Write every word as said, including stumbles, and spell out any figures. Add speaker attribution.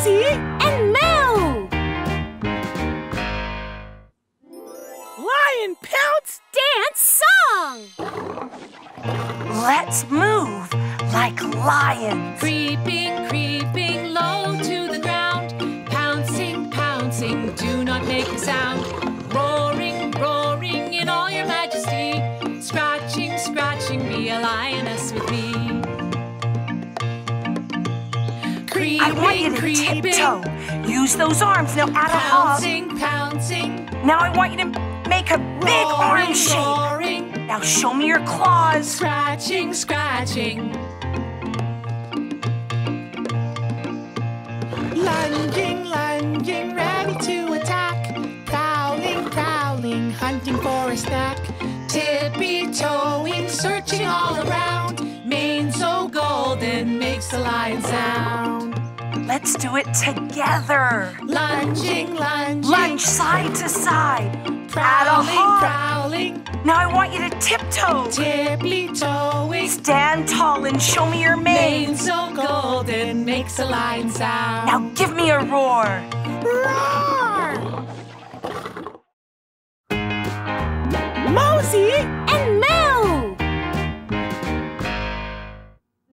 Speaker 1: Rosie
Speaker 2: and Moo.
Speaker 1: Lion Pounce
Speaker 2: Dance song.
Speaker 3: Let's move like lions.
Speaker 4: Creeping, creeping low to the ground. Pouncing, pouncing, do not make a sound. Roaring, roaring in all your majesty. Scratching, scratching, be a lioness with me. Creeping,
Speaker 3: I want you to
Speaker 4: creeping,
Speaker 3: tiptoe. Use those arms. Now add a hop.
Speaker 4: pouncing, pouncing.
Speaker 3: Now I want you to make a big
Speaker 4: Roaring,
Speaker 3: arm shape.
Speaker 4: roaring.
Speaker 3: Now show me your claws.
Speaker 4: Scratching, scratching.
Speaker 1: Lunging, lunging, ready to attack. Prowling, prowling, hunting for a snack.
Speaker 4: Tippy-toeing, searching all around. Mane so golden makes the lion sound.
Speaker 3: Let's do it together.
Speaker 4: Lunging, lunging,
Speaker 3: Lunge side to side. Add a
Speaker 4: prowling,
Speaker 3: hop.
Speaker 4: prowling.
Speaker 3: Now I want you to tiptoe.
Speaker 4: Tippy-toeing,
Speaker 3: Stand tall and show me your mane.
Speaker 4: mane so golden makes the lion sound.
Speaker 3: Now give me a roar.
Speaker 1: Roar!